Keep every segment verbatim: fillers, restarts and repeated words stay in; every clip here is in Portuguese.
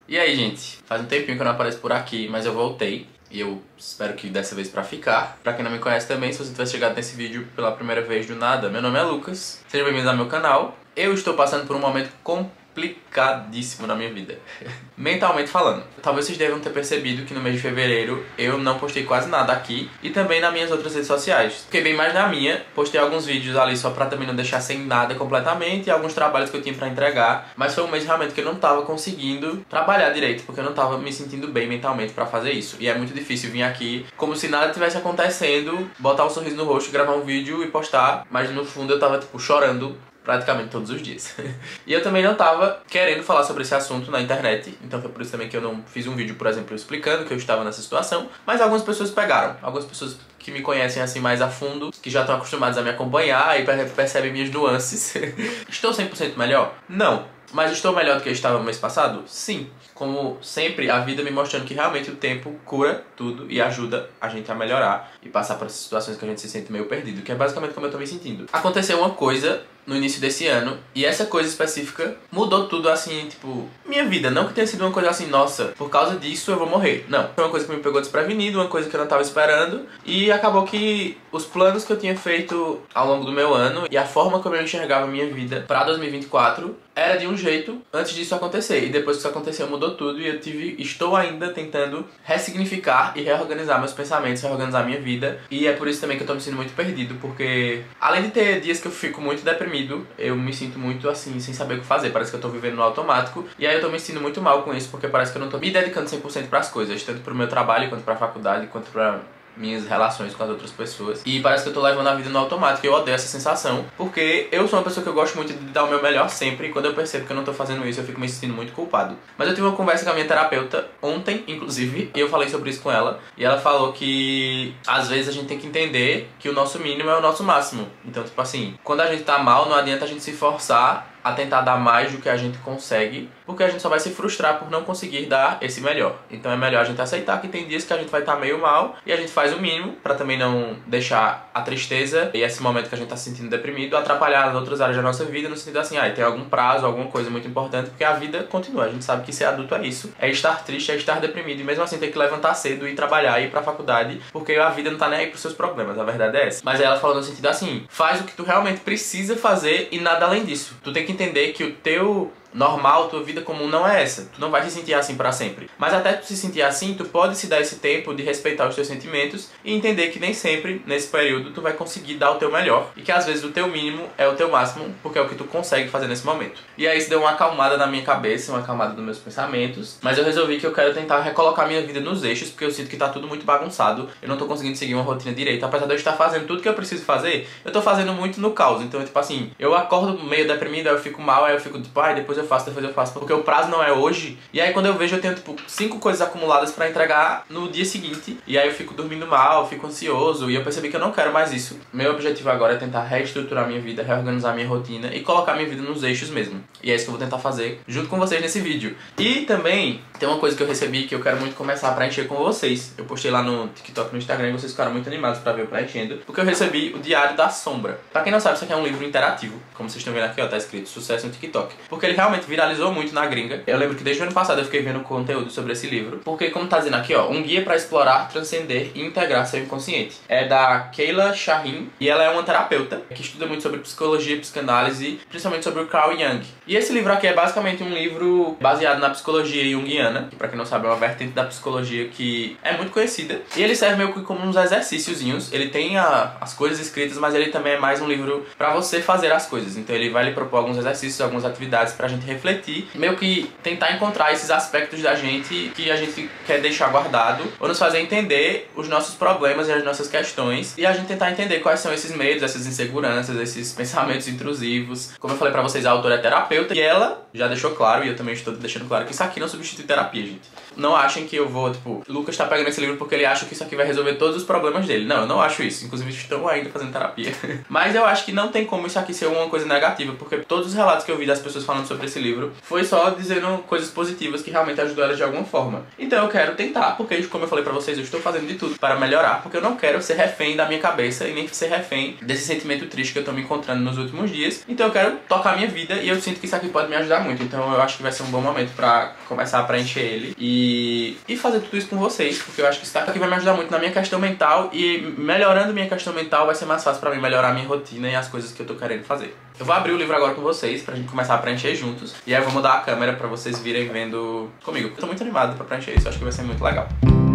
E aí, gente? Faz um tempinho que eu não apareço por aqui, mas eu voltei. E eu espero que dessa vez pra ficar. Pra quem não me conhece também, se você tiver chegado nesse vídeo pela primeira vez do nada, meu nome é Lucas. Seja bem-vindo ao meu canal. Eu estou passando por um momento complicadíssimo na minha vida. Mentalmente falando. Talvez vocês devam ter percebido que no mês de fevereiro eu não postei quase nada aqui. E também nas minhas outras redes sociais. Fiquei bem mais na minha. Postei alguns vídeos ali só pra também não deixar sem nada completamente. E alguns trabalhos que eu tinha pra entregar. Mas foi um mês realmente que eu não tava conseguindo trabalhar direito. Porque eu não tava me sentindo bem mentalmente pra fazer isso. E é muito difícil vir aqui como se nada tivesse acontecendo, botar um sorriso no rosto, gravar um vídeo e postar. Mas no fundo eu tava tipo chorando praticamente todos os dias. E eu também não tava querendo falar sobre esse assunto na internet. Então foi por isso também que eu não fiz um vídeo, por exemplo, explicando que eu estava nessa situação. Mas algumas pessoas pegaram. Algumas pessoas que me conhecem assim mais a fundo, que já estão acostumadas a me acompanhar e percebem minhas nuances. Estou cem por cento melhor? Não. Mas estou melhor do que eu estava no mês passado? Sim. Como sempre, a vida me mostrando que realmente o tempo cura tudo e ajuda a gente a melhorar e passar por essas situações que a gente se sente meio perdido, que é basicamente como eu tô me sentindo. Aconteceu uma coisa no início desse ano, e essa coisa específica mudou tudo assim, tipo, minha vida. Não que tenha sido uma coisa assim, nossa, por causa disso eu vou morrer. Não. Foi uma coisa que me pegou desprevenido, uma coisa que eu não tava esperando, e acabou que os planos que eu tinha feito ao longo do meu ano e a forma como eu enxergava a minha vida pra dois mil e vinte e quatro era de um jeito antes disso acontecer. E depois que isso aconteceu, mudou tudo, e eu tive, estou ainda tentando ressignificar e reorganizar meus pensamentos, reorganizar minha vida. E é por isso também que eu tô me sentindo muito perdido, porque além de ter dias que eu fico muito deprimido, eu me sinto muito assim, sem saber o que fazer. Parece que eu tô vivendo no automático. E aí eu tô me sentindo muito mal com isso, porque parece que eu não tô me dedicando cem por cento pras coisas, tanto pro meu trabalho, quanto pra faculdade, quanto pra minhas relações com as outras pessoas. E parece que eu tô levando a vida no automático. E eu odeio essa sensação, porque eu sou uma pessoa que eu gosto muito de dar o meu melhor sempre. E quando eu percebo que eu não tô fazendo isso, eu fico me sentindo muito culpado. Mas eu tive uma conversa com a minha terapeuta ontem, inclusive, e eu falei sobre isso com ela. E ela falou que às vezes a gente tem que entender que o nosso mínimo é o nosso máximo. Então, tipo assim, quando a gente tá mal, não adianta a gente se forçar a tentar dar mais do que a gente consegue, porque a gente só vai se frustrar por não conseguir dar esse melhor. Então é melhor a gente aceitar que tem dias que a gente vai estar meio mal e a gente faz o mínimo pra também não deixar a tristeza e esse momento que a gente tá se sentindo deprimido atrapalhar as outras áreas da nossa vida, no sentido assim, ah, tem algum prazo, alguma coisa muito importante, porque a vida continua. A gente sabe que ser adulto é isso, é estar triste, é estar deprimido, e mesmo assim ter que levantar cedo e ir trabalhar, ir pra faculdade, porque a vida não tá nem aí pros seus problemas, a verdade é essa. Mas aí ela falou no sentido assim, faz o que tu realmente precisa fazer e nada além disso. Tu tem que entender que o teu normal, tua vida comum não é essa. Tu não vai se sentir assim pra sempre. Mas até tu se sentir assim, tu pode se dar esse tempo de respeitar os teus sentimentos e entender que nem sempre, nesse período, tu vai conseguir dar o teu melhor. E que às vezes o teu mínimo é o teu máximo, porque é o que tu consegue fazer nesse momento. E aí isso deu uma acalmada na minha cabeça, uma acalmada nos meus pensamentos. Mas eu resolvi que eu quero tentar recolocar minha vida nos eixos, porque eu sinto que tá tudo muito bagunçado. Eu não tô conseguindo seguir uma rotina direita. Apesar de eu estar fazendo tudo que eu preciso fazer, eu tô fazendo muito no caos. Então, tipo assim, eu acordo meio deprimido, aí eu fico mal, aí eu fico tipo, ai, depois eu faço, depois eu faço, porque o prazo não é hoje. E aí quando eu vejo, eu tenho tipo cinco coisas acumuladas pra entregar no dia seguinte, e aí eu fico dormindo mal, fico ansioso, e eu percebi que eu não quero mais isso. Meu objetivo agora é tentar reestruturar minha vida, reorganizar minha rotina e colocar minha vida nos eixos mesmo. E é isso que eu vou tentar fazer junto com vocês nesse vídeo. E também tem uma coisa que eu recebi que eu quero muito começar a preencher com vocês. Eu postei lá no TikTok, no Instagram, e vocês ficaram muito animados pra ver eu preenchendo, porque eu recebi o Diário da Sombra. Pra quem não sabe, isso aqui é um livro interativo, como vocês estão vendo aqui, ó, tá escrito Sucesso no TikTok, porque ele realmente viralizou muito na gringa. Eu lembro que desde o ano passado eu fiquei vendo conteúdo sobre esse livro, porque como tá dizendo aqui, ó, um guia pra explorar, transcender e integrar seu inconsciente. É da Kayla Shahin, e ela é uma terapeuta que estuda muito sobre psicologia e psicanálise, principalmente sobre o Carl Jung. E esse livro aqui é basicamente um livro baseado na psicologia junguiana, que pra quem não sabe é uma vertente da psicologia que é muito conhecida. E ele serve meio que como uns exercíciozinhos. Ele tem a, as coisas escritas, mas ele também é mais um livro pra você fazer as coisas. Então ele vai lhe propor alguns exercícios, algumas atividades pra gente refletir, meio que tentar encontrar esses aspectos da gente que a gente quer deixar guardado, ou nos fazer entender os nossos problemas e as nossas questões, e a gente tentar entender quais são esses medos, essas inseguranças, esses pensamentos intrusivos. Como eu falei pra vocês, a autora é terapeuta, e ela já deixou claro, e eu também estou deixando claro, que isso aqui não substitui terapia, gente. Não achem que eu vou, tipo, Lucas tá pegando esse livro porque ele acha que isso aqui vai resolver todos os problemas dele. Não, eu não acho isso. Inclusive, estou ainda fazendo terapia. Mas eu acho que não tem como isso aqui ser uma coisa negativa, porque todos os relatos que eu vi das pessoas falando sobre esse livro foi só dizendo coisas positivas que realmente ajudou elas de alguma forma. Então eu quero tentar, porque como eu falei pra vocês, eu estou fazendo de tudo para melhorar, porque eu não quero ser refém da minha cabeça e nem ser refém desse sentimento triste que eu tô me encontrando nos últimos dias. Então eu quero tocar a minha vida e eu sinto que isso aqui pode me ajudar muito. Então eu acho que vai ser um bom momento pra começar a preencher ele e, e fazer tudo isso com vocês, porque eu acho que isso aqui vai me ajudar muito na minha questão mental, e melhorando minha questão mental vai ser mais fácil pra mim melhorar a minha rotina e as coisas que eu tô querendo fazer. Eu vou abrir o livro agora com vocês pra gente começar a preencher juntos, e aí eu vou mudar a câmera pra vocês virem vendo comigo. Eu tô muito animado pra preencher isso, acho que vai ser muito legal.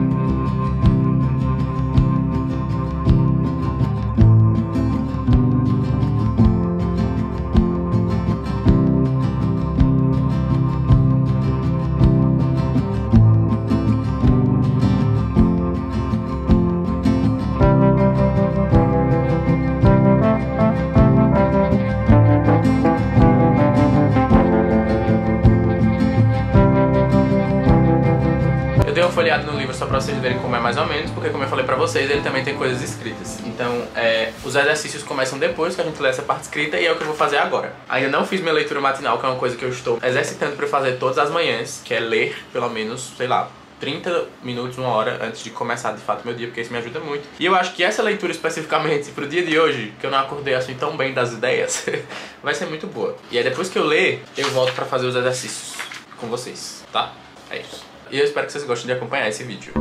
Folheado no livro só pra vocês verem como é mais ou menos, porque como eu falei pra vocês, ele também tem coisas escritas. Então, é, os exercícios começam depois que a gente lê essa parte escrita, e é o que eu vou fazer agora. Ainda não fiz minha leitura matinal, que é uma coisa que eu estou exercitando pra fazer todas as manhãs, que é ler, pelo menos, sei lá, trinta minutos, uma hora antes de começar de fato meu dia, porque isso me ajuda muito. E eu acho que essa leitura especificamente pro dia de hoje, que eu não acordei assim tão bem das ideias, vai ser muito boa. E aí depois que eu ler, eu volto pra fazer os exercícios com vocês, tá? É isso. E eu espero que vocês gostem de acompanhar esse vídeo.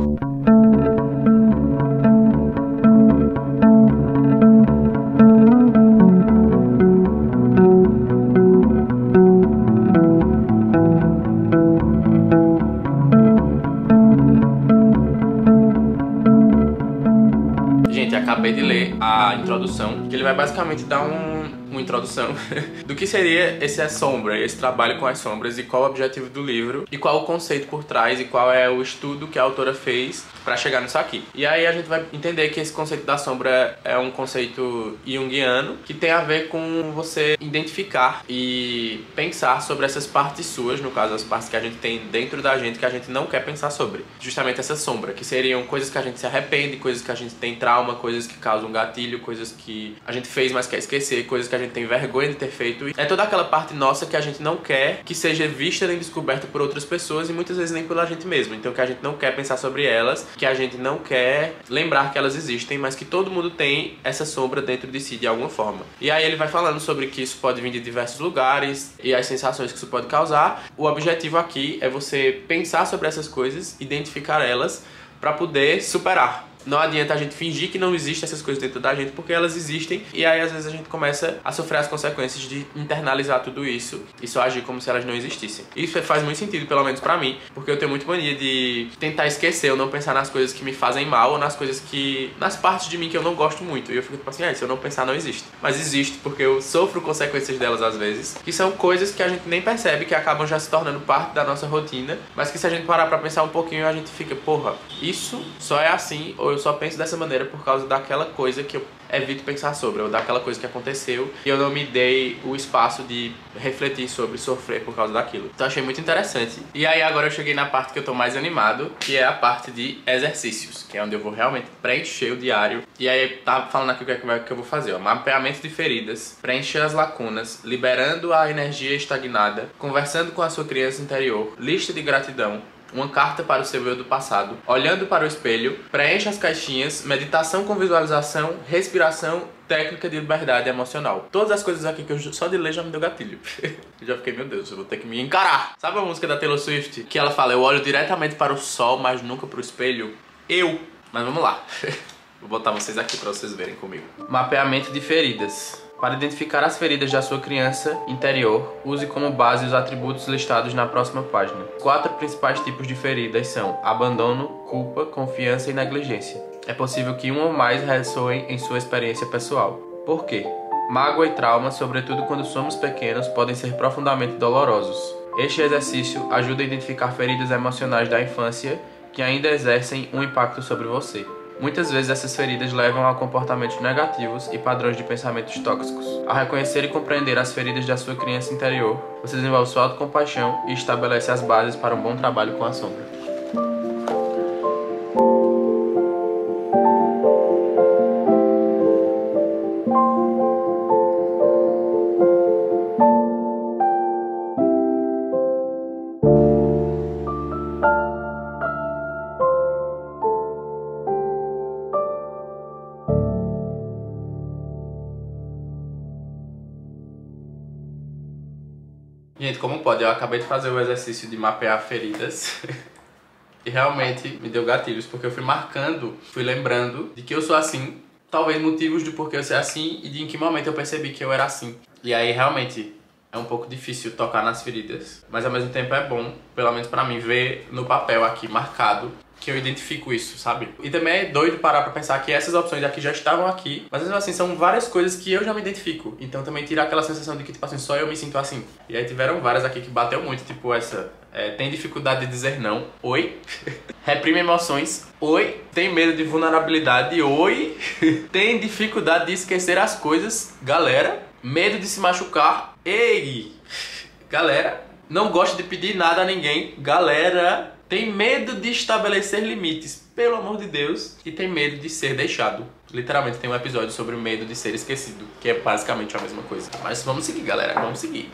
Gente, acabei de ler a introdução, que ele vai basicamente dar um... uma introdução do que seria esse a sombra, esse trabalho com as sombras, e qual o objetivo do livro, e qual o conceito por trás, e qual é o estudo que a autora fez pra chegar nisso aqui. E aí a gente vai entender que esse conceito da sombra é um conceito junguiano, que tem a ver com você identificar e pensar sobre essas partes suas, no caso as partes que a gente tem dentro da gente que a gente não quer pensar sobre. Justamente essa sombra, que seriam coisas que a gente se arrepende, coisas que a gente tem trauma, coisas que causam gatilho, coisas que a gente fez mas quer esquecer, coisas que a gente tem vergonha de ter feito. É toda aquela parte nossa que a gente não quer que seja vista nem descoberta por outras pessoas, e muitas vezes nem pela gente mesmo. Então que a gente não quer pensar sobre elas, que a gente não quer lembrar que elas existem, mas que todo mundo tem essa sombra dentro de si de alguma forma. E aí ele vai falando sobre que isso pode vir de diversos lugares e as sensações que isso pode causar. O objetivo aqui é você pensar sobre essas coisas, identificar elas para poder superar. Não adianta a gente fingir que não existem essas coisas dentro da gente, porque elas existem, e aí às vezes a gente começa a sofrer as consequências de internalizar tudo isso e só agir como se elas não existissem. Isso faz muito sentido, pelo menos pra mim, porque eu tenho muito mania de tentar esquecer ou não pensar nas coisas que me fazem mal, ou nas coisas que... nas partes de mim que eu não gosto muito. E eu fico tipo assim, ah, se eu não pensar não existe. Mas existe, porque eu sofro consequências delas às vezes, que são coisas que a gente nem percebe, que acabam já se tornando parte da nossa rotina, mas que se a gente parar pra pensar um pouquinho, a gente fica, porra, isso só é assim, ou eu só penso dessa maneira por causa daquela coisa que eu evito pensar sobre, ou daquela coisa que aconteceu e eu não me dei o espaço de refletir sobre, sofrer por causa daquilo. Então achei muito interessante. E aí agora eu cheguei na parte que eu tô mais animado, que é a parte de exercícios, que é onde eu vou realmente preencher o diário. E aí tá falando aqui o que é que eu vou fazer, ó. Mapeamento de feridas, preencher as lacunas, liberando a energia estagnada, conversando com a sua criança interior, lista de gratidão, uma carta para o seu eu do passado, olhando para o espelho, preencha as caixinhas, meditação com visualização, respiração, técnica de liberdade emocional. Todas as coisas aqui que eu só de ler já me deu gatilho. Eu já fiquei, meu Deus, eu vou ter que me encarar. Sabe a música da Taylor Swift? Que ela fala, eu olho diretamente para o sol, mas nunca para o espelho? Eu. Mas vamos lá. Vou botar vocês aqui para vocês verem comigo. Mapeamento de feridas. Para identificar as feridas da sua criança interior, use como base os atributos listados na próxima página. Os quatro principais tipos de feridas são abandono, culpa, confiança e negligência. É possível que um ou mais ressoem em sua experiência pessoal. Por quê? Mágoa e trauma, sobretudo quando somos pequenos, podem ser profundamente dolorosos. Este exercício ajuda a identificar feridas emocionais da infância que ainda exercem um impacto sobre você. Muitas vezes essas feridas levam a comportamentos negativos e padrões de pensamentos tóxicos. Ao reconhecer e compreender as feridas da sua criança interior, você desenvolve sua autocompaixão e estabelece as bases para um bom trabalho com a sombra. eu acabei de fazer o exercício de mapear feridas e realmente me deu gatilhos, porque eu fui marcando, fui lembrando de que eu sou assim, talvez motivos do porquê eu ser assim e de em que momento eu percebi que eu era assim. E aí realmente é um pouco difícil tocar nas feridas, mas ao mesmo tempo é bom, pelo menos pra mim, ver no papel aqui marcado que eu identifico isso, sabe? E também é doido parar pra pensar que essas opções aqui já estavam aqui, mas mesmo assim são várias coisas que eu já me identifico. Então também tira aquela sensação de que, tipo assim, só eu me sinto assim. E aí tiveram várias aqui que bateu muito, tipo essa... É, tem dificuldade de dizer não. Oi. Reprime emoções. Oi. Tem medo de vulnerabilidade. Oi. Tem dificuldade de esquecer as coisas. Galera. Medo de se machucar. Ei. Galera. Não gosta de pedir nada a ninguém. Galera. Tem medo de estabelecer limites, pelo amor de Deus, e tem medo de ser deixado. Literalmente tem um episódio sobre o medo de ser esquecido, que é basicamente a mesma coisa. Mas vamos seguir, galera, vamos seguir.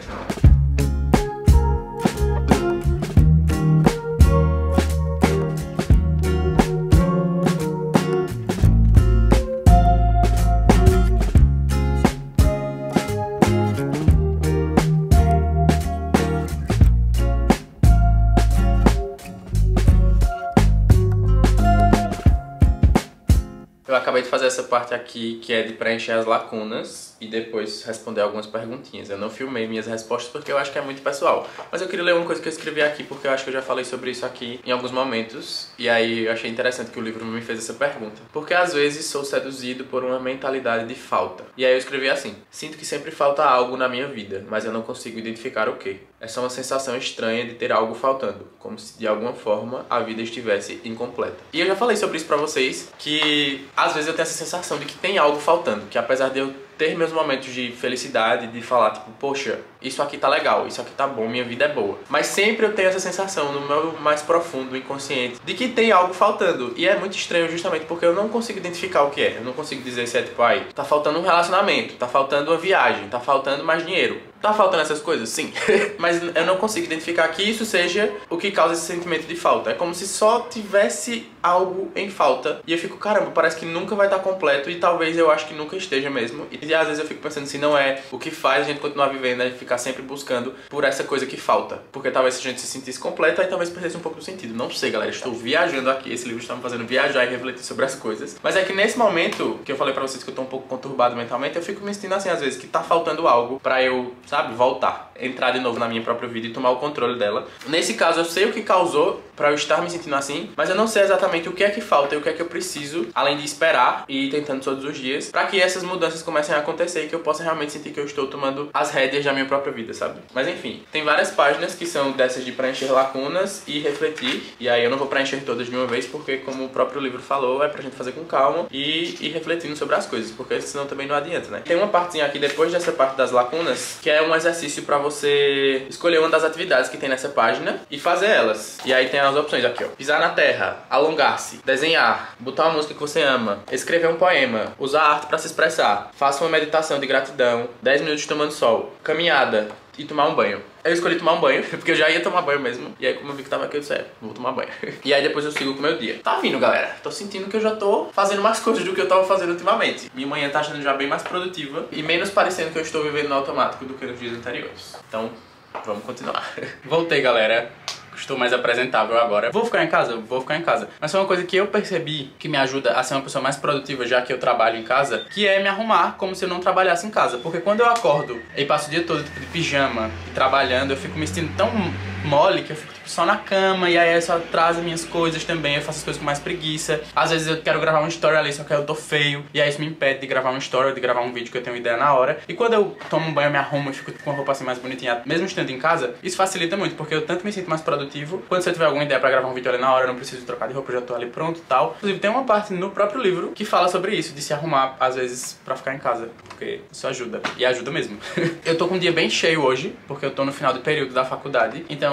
Eu acabei de fazer essa parte aqui, que é de preencher as lacunas e depois responder algumas perguntinhas. Eu não filmei minhas respostas porque eu acho que é muito pessoal. Mas eu queria ler uma coisa que eu escrevi aqui porque eu acho que eu já falei sobre isso aqui em alguns momentos. E aí eu achei interessante que o livro me fez essa pergunta. Porque às vezes sou seduzido por uma mentalidade de falta. E aí eu escrevi assim: sinto que sempre falta algo na minha vida, mas eu não consigo identificar o quê. É só uma sensação estranha de ter algo faltando, como se de alguma forma a vida estivesse incompleta. E eu já falei sobre isso pra vocês, que às vezes eu tenho essa sensação de que tem algo faltando, que apesar de eu ter meus momentos de felicidade, de falar tipo, poxa, isso aqui tá legal, isso aqui tá bom, minha vida é boa. Mas sempre eu tenho essa sensação no meu mais profundo inconsciente de que tem algo faltando. E é muito estranho justamente porque eu não consigo identificar o que é. Eu não consigo dizer se é tipo, ai, tá faltando um relacionamento, tá faltando uma viagem, tá faltando mais dinheiro. Tá faltando essas coisas? Sim. Mas eu não consigo identificar que isso seja o que causa esse sentimento de falta. É como se só tivesse algo em falta. E eu fico, caramba, parece que nunca vai estar completo. E talvez eu acho que nunca esteja mesmo. E às vezes eu fico pensando se não é o que faz a gente continuar vivendo, é ficar sempre buscando por essa coisa que falta. Porque talvez se a gente se sentisse completo, aí talvez perdesse um pouco do sentido. Não sei, galera. Estou viajando aqui. Esse livro está me fazendo viajar e refletir sobre as coisas. Mas é que nesse momento, que eu falei pra vocês que eu tô um pouco conturbado mentalmente, eu fico me sentindo assim, às vezes, que tá faltando algo pra eu, sabe, voltar, entrar de novo na minha própria vida e tomar o controle dela. Nesse caso, eu sei o que causou pra eu estar me sentindo assim, mas eu não sei exatamente o que é que falta e o que é que eu preciso, além de esperar e ir tentando todos os dias, pra que essas mudanças comecem a acontecer e que eu possa realmente sentir que eu estou tomando as rédeas da minha própria vida, sabe? Mas enfim, tem várias páginas que são dessas de preencher lacunas e refletir, e aí eu não vou preencher todas de uma vez, porque como o próprio livro falou, é pra gente fazer com calma e ir refletindo sobre as coisas, porque senão também não adianta, né? Tem uma partezinha aqui depois dessa parte das lacunas, que é um exercício pra você escolher uma das atividades que tem nessa página e fazer elas. E aí tem as opções aqui, ó: pisar na terra, alongar-se, desenhar, botar uma música que você ama, escrever um poema, usar arte pra se expressar, faça uma meditação de gratidão, dez minutos tomando sol, caminhada e tomar um banho. Eu escolhi tomar um banho, porque eu já ia tomar banho mesmo. E aí, como eu vi que tava aqui, eu disse, é, vou tomar banho. E aí depois eu sigo com o meu dia. Tá vindo, galera. Tô sentindo que eu já tô fazendo mais coisas do que eu tava fazendo ultimamente. Minha manhã tá sendo já bem mais produtiva e menos parecendo que eu estou vivendo no automático do que nos dias anteriores. Então, vamos continuar. Voltei, galera. Estou mais apresentável agora. Vou ficar em casa? Vou ficar em casa. Mas foi uma coisa que eu percebi que me ajuda a ser uma pessoa mais produtiva, já que eu trabalho em casa, que é me arrumar como se eu não trabalhasse em casa. Porque quando eu acordo e passo o dia todo tipo, de pijama e trabalhando, eu fico me sentindo tão mole que eu fico tipo, só na cama, e aí eu só atraso minhas coisas também, eu faço as coisas com mais preguiça. Às vezes eu quero gravar um story ali, só que eu tô feio, e aí isso me impede de gravar um story ou de gravar um vídeo que eu tenho ideia na hora. E quando eu tomo um banho, eu me arrumo e fico com a roupa assim mais bonitinha, mesmo estando em casa, isso facilita muito, porque eu tanto me sinto mais produtivo. Quando você tiver alguma ideia pra gravar um vídeo ali na hora, eu não preciso trocar de roupa, eu já tô ali pronto e tal. Inclusive tem uma parte no próprio livro que fala sobre isso, de se arrumar às vezes pra ficar em casa, porque isso ajuda, e ajuda mesmo. Eu tô com um dia bem cheio hoje, porque eu tô no final do período da faculdade, então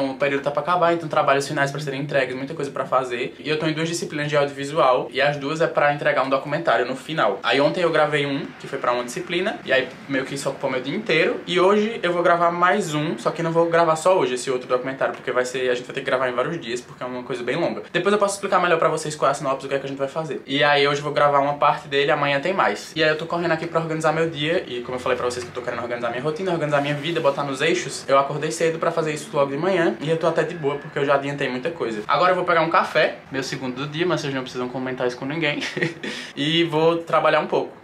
Então o período tá pra acabar, então trabalhos finais pra serem entregues, muita coisa pra fazer. E eu tô em duas disciplinas de audiovisual, e as duas é pra entregar um documentário no final. Aí ontem eu gravei um, que foi pra uma disciplina, e aí meio que isso ocupou meu dia inteiro. E hoje eu vou gravar mais um, só que não vou gravar só hoje esse outro documentário, porque vai ser, a gente vai ter que gravar em vários dias, porque é uma coisa bem longa. Depois eu posso explicar melhor pra vocês qual é a sinopse, o que é que a gente vai fazer. E aí hoje eu vou gravar uma parte dele, amanhã tem mais. E aí eu tô correndo aqui pra organizar meu dia, e como eu falei pra vocês que eu tô querendo organizar minha rotina, organizar minha vida, botar nos eixos, eu acordei cedo pra fazer isso logo de manhã, e eu tô até de boa, porque eu já adiantei muita coisa. Agora eu vou pegar um café, meu segundo do dia, mas vocês não precisam comentar isso com ninguém, e vou trabalhar um pouco.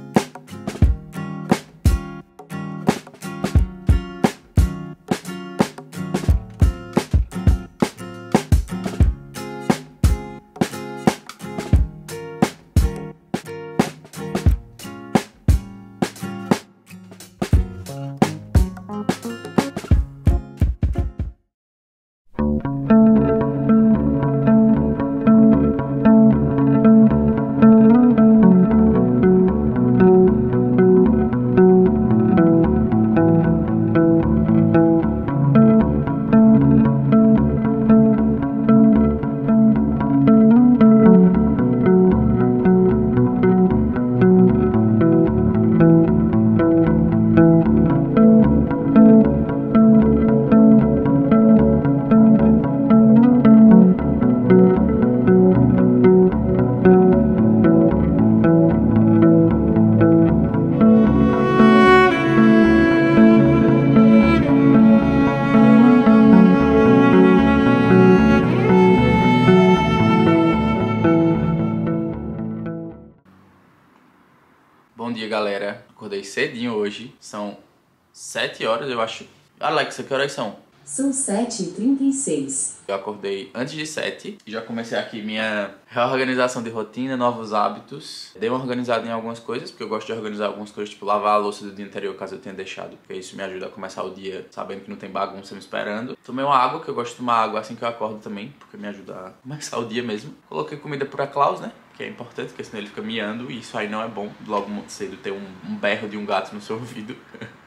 Bom dia, galera. Acordei cedinho hoje. São sete horas, eu acho. Alexa, que horas são? São sete e trinta e seis. Eu acordei antes de sete e já comecei aqui minha reorganização de rotina, novos hábitos. Dei uma organizada em algumas coisas, porque eu gosto de organizar algumas coisas, tipo lavar a louça do dia anterior, caso eu tenha deixado, porque isso me ajuda a começar o dia sabendo que não tem bagunça me esperando. Tomei uma água, que eu gosto de tomar água assim que eu acordo também, porque me ajuda a começar o dia mesmo. Coloquei comida pra Klaus, né? Que é importante, porque senão ele fica miando e isso aí não é bom, logo muito cedo ter um, um berro de um gato no seu ouvido.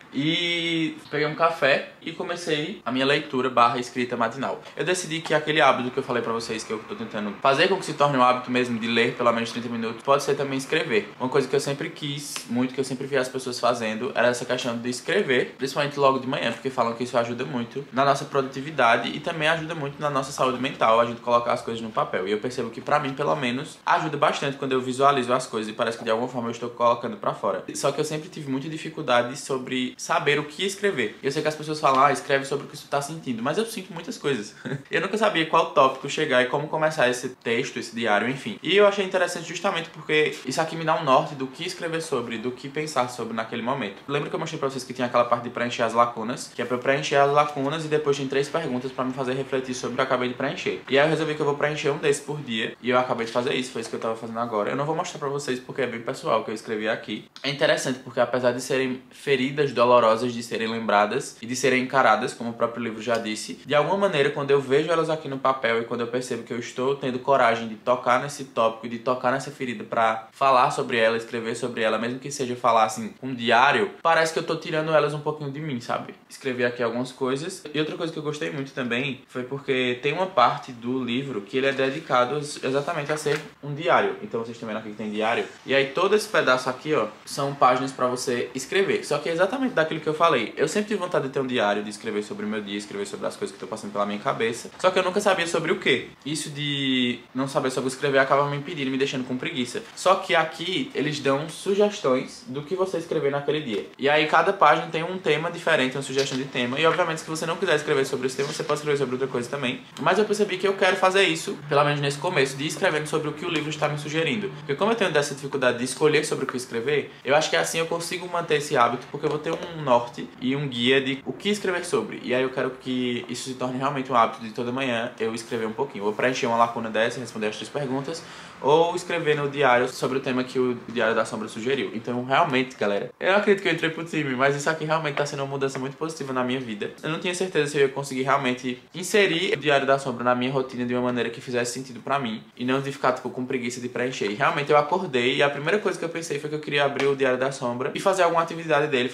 E peguei um café e comecei a minha leitura barra escrita matinal. Eu decidi que aquele hábito que eu falei pra vocês, que eu tô tentando fazer com que se torne um hábito mesmo de ler pelo menos trinta minutos, pode ser também escrever. Uma coisa que eu sempre quis, muito, que eu sempre vi as pessoas fazendo, era essa questão de escrever, principalmente logo de manhã, porque falam que isso ajuda muito na nossa produtividade e também ajuda muito na nossa saúde mental, a gente colocar as coisas no papel. E eu percebo que pra mim, pelo menos, ajuda bastante quando eu visualizo as coisas e parece que de alguma forma eu estou colocando pra fora. Só que eu sempre tive muita dificuldade sobre saber o que escrever. Eu sei que as pessoas falam, ah, escreve sobre o que você tá sentindo, mas eu sinto muitas coisas. Eu nunca sabia qual tópico chegar e como começar esse texto, esse diário, enfim. E eu achei interessante justamente porque isso aqui me dá um norte do que escrever sobre, do que pensar sobre naquele momento. Lembra que eu mostrei pra vocês que tinha aquela parte de preencher as lacunas, que é pra eu preencher as lacunas e depois tem três perguntas pra me fazer refletir sobre o que eu acabei de preencher. E aí eu resolvi que eu vou preencher um desses por dia e eu acabei de fazer isso, foi isso que eu tava fazendo agora. Eu não vou mostrar pra vocês porque é bem pessoal o que eu escrevi aqui. É interessante porque apesar de serem feridas dolorosas de serem lembradas e de serem encaradas, como o próprio livro já disse, de alguma maneira, quando eu vejo elas aqui no papel e quando eu percebo que eu estou tendo coragem de tocar nesse tópico e de tocar nessa ferida pra falar sobre ela, escrever sobre ela, mesmo que seja falar assim, um diário, parece que eu tô tirando elas um pouquinho de mim, sabe? Escrevi aqui algumas coisas. E outra coisa que eu gostei muito também foi porque tem uma parte do livro que ele é dedicado exatamente a ser um diário. Então vocês estão vendo aqui que tem diário. E aí todo esse pedaço aqui, ó, são páginas pra você escrever. Só que é exatamente daquilo que eu falei. Eu sempre tive vontade de ter um diário, de escrever sobre o meu dia, escrever sobre as coisas que estão passando pela minha cabeça. Só que eu nunca sabia sobre o quê. Isso de não saber sobre escrever acaba me impedindo, me deixando com preguiça. Só que aqui eles dão sugestões do que você escrever naquele dia. E aí cada página tem um tema diferente, uma sugestão de tema. E obviamente se você não quiser escrever sobre esse tema, você pode escrever sobre outra coisa também. Mas eu percebi que eu quero fazer isso, pelo menos nesse começo, de ir escrevendo sobre o que o livro está me sugerindo. Porque como eu tenho dessa dificuldade de escolher sobre o que escrever, eu acho que assim eu consigo manter esse hábito, porque eu vou ter um norte e um guia de o que escrever sobre. E aí eu quero que isso se torne realmente um hábito de toda manhã eu escrever um pouquinho. Vou preencher uma lacuna dessa, responder as três perguntas, ou escrever no diário sobre o tema que o Diário da Sombra sugeriu. Então realmente, galera, eu acredito que eu entrei pro time, mas isso aqui realmente tá sendo uma mudança muito positiva na minha vida. Eu não tinha certeza se eu ia conseguir realmente inserir o Diário da Sombra na minha rotina de uma maneira que fizesse sentido pra mim, e não de ficar tipo com preguiça de preencher. E realmente eu acordei e a primeira coisa que eu pensei foi que eu queria abrir o Diário da Sombra e fazer alguma atividade dele, fazer algum exercício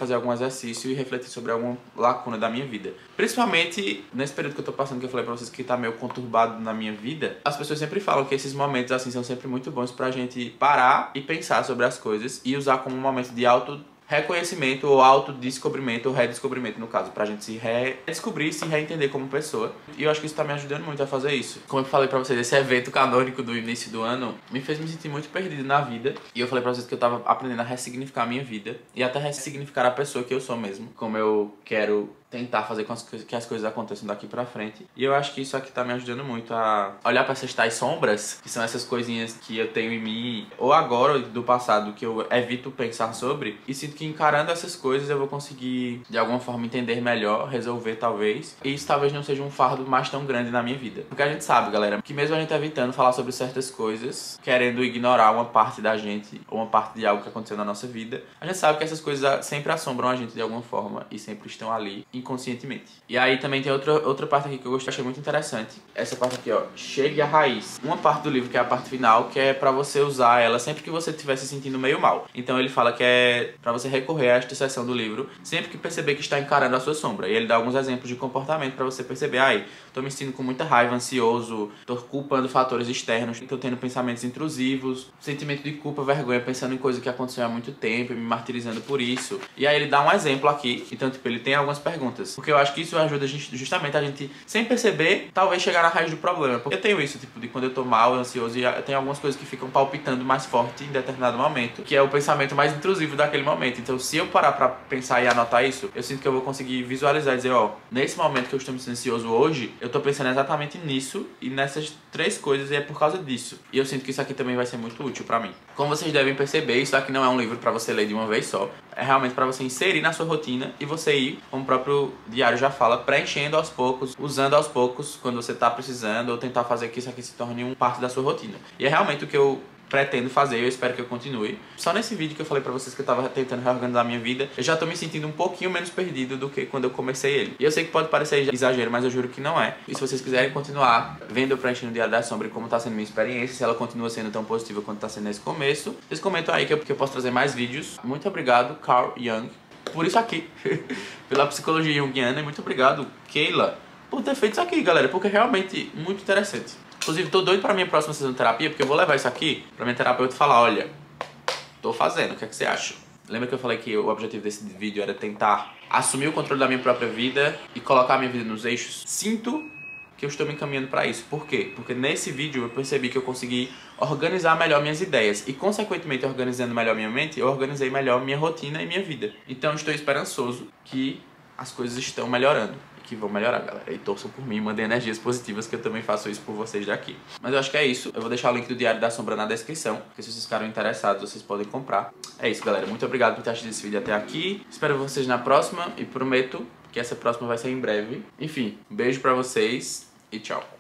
exercício e refletir sobre alguma lacuna da minha vida. Principalmente nesse período que eu tô passando, que eu falei pra vocês que tá meio conturbado na minha vida, as pessoas sempre falam que esses momentos assim são sempre muito bons pra gente parar e pensar sobre as coisas e usar como um momento de auto reconhecimento ou autodescobrimento, ou redescobrimento no caso, pra gente se redescobrir, se reentender como pessoa. E eu acho que isso tá me ajudando muito a fazer isso. Como eu falei pra vocês, esse evento canônico do início do ano me fez me sentir muito perdido na vida. E eu falei pra vocês que eu tava aprendendo a ressignificar a minha vida e até ressignificar a pessoa que eu sou mesmo, como eu quero tentar fazer com que as coisas aconteçam daqui pra frente. E eu acho que isso aqui tá me ajudando muito a olhar pra essas tais sombras, que são essas coisinhas que eu tenho em mim, ou agora, ou do passado, que eu evito pensar sobre, e sinto que encarando essas coisas eu vou conseguir, de alguma forma, entender melhor, resolver talvez, e isso talvez não seja um fardo mais tão grande na minha vida. Porque a gente sabe, galera, que mesmo a gente evitando falar sobre certas coisas, querendo ignorar uma parte da gente, ou uma parte de algo que aconteceu na nossa vida, a gente sabe que essas coisas sempre assombram a gente de alguma forma, e sempre estão ali, inconscientemente. E aí também tem outra, outra parte aqui que eu gostei, achei muito interessante. Essa parte aqui, ó, chegue à raiz. Uma parte do livro, que é a parte final, que é pra você usar ela sempre que você estiver se sentindo meio mal. Então ele fala que é pra você recorrer a esta seção do livro sempre que perceber que está encarando a sua sombra. E ele dá alguns exemplos de comportamento pra você perceber, ai, tô me sentindo com muita raiva, ansioso, tô culpando fatores externos, tô tendo pensamentos intrusivos, sentimento de culpa, vergonha, pensando em coisa que aconteceu há muito tempo e me martirizando por isso. E aí ele dá um exemplo aqui. Então, tipo, ele tem algumas perguntas. Porque eu acho que isso ajuda a gente, justamente a gente, sem perceber, talvez chegar na raiz do problema. Porque eu tenho isso, tipo, de quando eu tô mal, ansioso, e tem algumas coisas que ficam palpitando mais forte em determinado momento, que é o pensamento mais intrusivo daquele momento. Então, se eu parar pra pensar e anotar isso, eu sinto que eu vou conseguir visualizar e dizer, ó, nesse momento que eu estou me sentindo ansioso hoje, eu tô pensando exatamente nisso e nessas três coisas, e é por causa disso. E eu sinto que isso aqui também vai ser muito útil pra mim. Como vocês devem perceber, isso aqui não é um livro pra você ler de uma vez só. É realmente pra você inserir na sua rotina e você ir, como o próprio diário já fala, preenchendo aos poucos, usando aos poucos quando você tá precisando, ou tentar fazer que isso aqui se torne um parte da sua rotina. E é realmente o que eu pretendo fazer, eu espero que eu continue. Só nesse vídeo que eu falei pra vocês que eu tava tentando reorganizar a minha vida, eu já tô me sentindo um pouquinho menos perdido do que quando eu comecei ele. E eu sei que pode parecer exagero, mas eu juro que não é. E se vocês quiserem continuar vendo eu preenchendo o Diário da Sombra e como tá sendo minha experiência, se ela continua sendo tão positiva quanto tá sendo nesse começo, vocês comentam aí que eu, que eu posso trazer mais vídeos. Muito obrigado, Carl Jung, por isso aqui. Pela psicologia junguiana, e muito obrigado, Keila, por ter feito isso aqui, galera, porque é realmente muito interessante. Inclusive, tô doido pra minha próxima sessão de terapia, porque eu vou levar isso aqui pra minha terapeuta falar, olha, tô fazendo, o que é que você acha? Lembra que eu falei que o objetivo desse vídeo era tentar assumir o controle da minha própria vida e colocar a minha vida nos eixos? Sinto que eu estou me encaminhando pra isso. Por quê? Porque nesse vídeo eu percebi que eu consegui organizar melhor minhas ideias e, consequentemente, organizando melhor minha mente, eu organizei melhor minha rotina e minha vida. Então, eu estou esperançoso que as coisas estão melhorando. Que vão melhorar, galera. E torçam por mim, mandem energias positivas, que eu também faço isso por vocês daqui. Mas eu acho que é isso. Eu vou deixar o link do Diário da Sombra na descrição, porque se vocês ficaram interessados, vocês podem comprar. É isso, galera. Muito obrigado por ter assistido esse vídeo até aqui. Espero vocês na próxima e prometo que essa próxima vai ser em breve. Enfim, um beijo pra vocês e tchau.